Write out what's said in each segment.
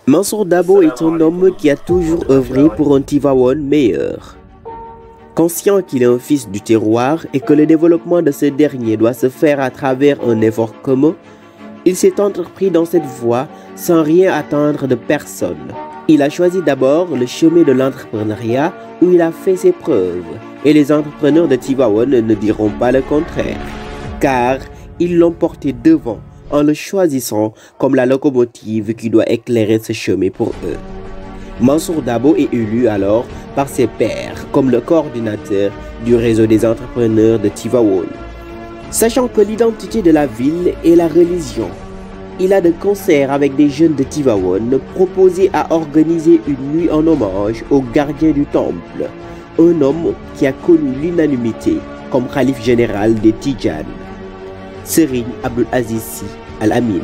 Mansour Dabo est un homme qui a toujours œuvré pour un Tivaouane meilleur. Conscient qu'il est un fils du terroir et que le développement de ce dernier doit se faire à travers un effort commun, il s'est entrepris dans cette voie sans rien attendre de personne. Il a choisi d'abord le chemin de l'entrepreneuriat où il a fait ses preuves, et les entrepreneurs de Tivaouane ne diront pas le contraire, car ils l'ont porté devant en le choisissant comme la locomotive qui doit éclairer ce chemin pour eux. Mansour Dabo est élu alors par ses pairs comme le coordinateur du réseau des entrepreneurs de Tivaouane. Sachant que l'identité de la ville est la religion, il a de concert avec des jeunes de Tivaouane proposé à organiser une nuit en hommage au gardien du temple, un homme qui a connu l'unanimité comme calife général des Tidjanes, Serigne Abdul Aziz Sy Al Amin.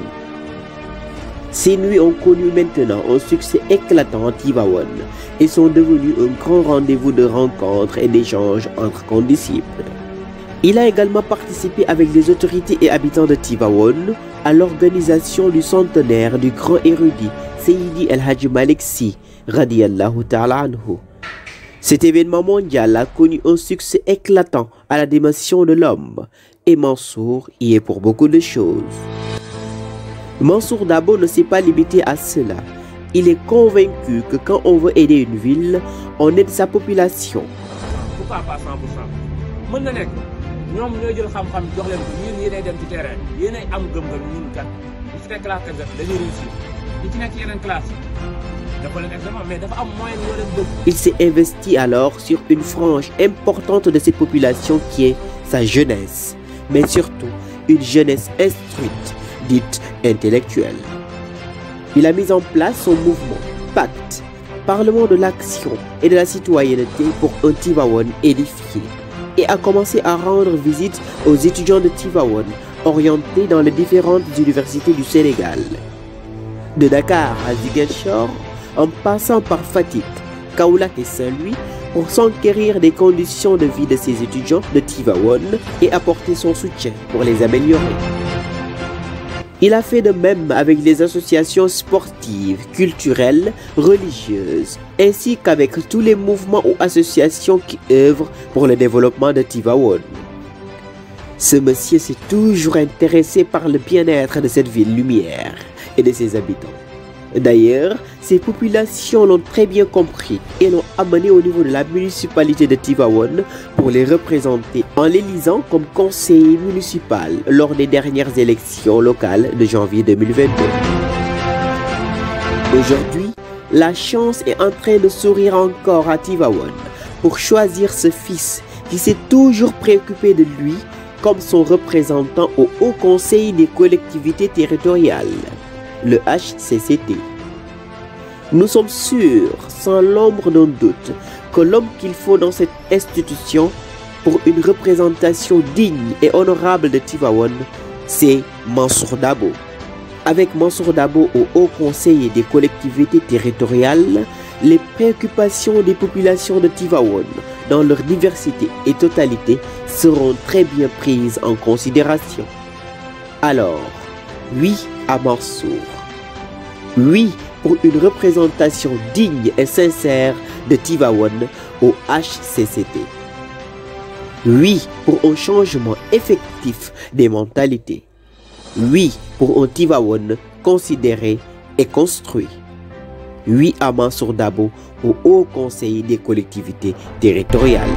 Ces nuits ont connu maintenant un succès éclatant en Tivaouane et sont devenues un grand rendez-vous de rencontres et d'échanges entre condisciples. Il a également participé avec les autorités et habitants de Tivaouane à l'organisation du centenaire du grand érudit Seydi El Hadji Malick Sy radiyallahu ta'ala anhu. Cet événement mondial a connu un succès éclatant à la dimension de l'homme et Mansour y est pour beaucoup de choses. Mansour Dabo ne s'est pas limité à cela. Il est convaincu que quand on veut aider une ville, on aide sa population. Pourquoi pas 100%? Mën na nekk ñoom ñooy jël xam-xam jox leen ko ñun yéenay dem ci terrain yéenay am gëm-gëm ñun kat bu ci nekk classe dañuy réussir ñi ci nekk yeneen classe dafa leen examen mais dafa am moyen yoo leen bëgg. Il s'est investi alors sur une frange importante de cette population qui est sa jeunesse, mais surtout une jeunesse instruite, dite intellectuelle. Il a mis en place son mouvement Pacte, Parlement de l'action et de la citoyenneté pour un Tivaouane édifié, et a commencé à rendre visite aux étudiants de Tivaouane orientés dans les différentes universités du Sénégal. De Dakar à Ziguinchor, en passant par Fatick, Kaolack et Saint-Louis, pour s'enquérir des conditions de vie de ces étudiants de Tivaouane et apporter son soutien pour les améliorer. Il a fait de même avec les associations sportives, culturelles, religieuses, ainsi qu'avec tous les mouvements ou associations qui œuvrent pour le développement de Tivaouane. Ce monsieur s'est toujours intéressé par le bien-être de cette ville lumière et de ses habitants. D'ailleurs, ces populations l'ont très bien compris et l'ont amené au niveau de la municipalité de Tivaouane pour les représenter en l'élisant comme conseiller municipal lors des dernières élections locales de janvier 2022. Aujourd'hui, la chance est en train de sourire encore à Tivaouane pour choisir ce fils qui s'est toujours préoccupé de lui comme son représentant au Haut Conseil des collectivités territoriales, le HCCT. Nous sommes sûrs, sans l'ombre d'un doute, que l'homme qu'il faut dans cette institution pour une représentation digne et honorable de Tivaouane, c'est Mansour Dabo. Avec Mansour Dabo au Haut Conseil des collectivités territoriales, les préoccupations des populations de Tivaouane, dans leur diversité et totalité, seront très bien prises en considération. Alors, oui à Mansour. Oui pour une représentation digne et sincère de Tivaouane au HCCT. Oui pour un changement effectif des mentalités. Oui pour un Tivaouane considéré et construit. Oui à Mansour Dabo au Haut Conseil des collectivités territoriales.